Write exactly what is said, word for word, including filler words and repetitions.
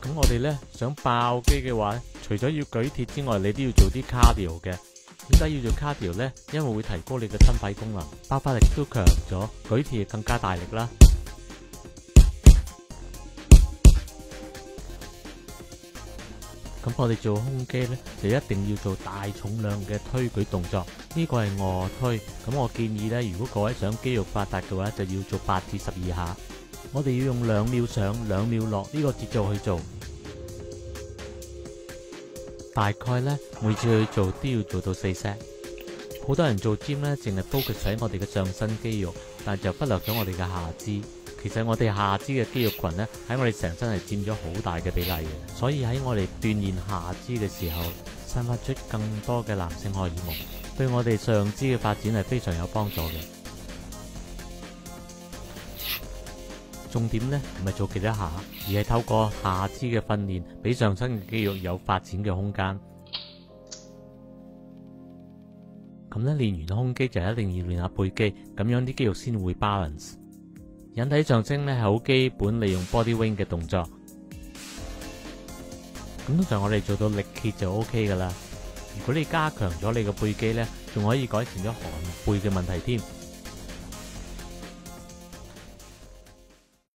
咁我哋咧想爆肌嘅話，除咗要舉鐵之外，你都要做啲 cardio 嘅。點解要做 cardio 咧？因為會提高你嘅心肺功能，爆發力都強咗，舉鐵更加大力啦。咁我哋做胸肌咧，就一定要做大重量嘅推舉動作。呢個係臥推，咁我建議咧，如果各位想肌肉發達嘅話，就要做八至十二下。我哋要用兩秒上兩秒落呢個節奏去做。大概咧每次去做都要做到四 set。好多人做 gym 咧，淨係 focus 喺我哋嘅上身肌肉，但就忽略咗我哋嘅下肢。其實我哋下肢嘅肌肉群咧，喺我哋成身係佔咗好大嘅比例嘅。所以喺我哋鍛煉下肢嘅時候，散發出更多嘅男性荷爾蒙，對我哋上肢嘅發展係非常有幫助嘅。重點咧唔係做幾多下，而係透過下肢嘅訓練，俾上身嘅肌肉有發展嘅空間。咁咧練完胸肌就一定要練下背肌，咁樣啲肌肉先會 balance。引體上升咧係好基本，利用 body weight 嘅動作。咁通常我哋做到力竭就 OK 噶啦。如果你加強咗你嘅背肌咧，仲可以改善咗寒背嘅問題添。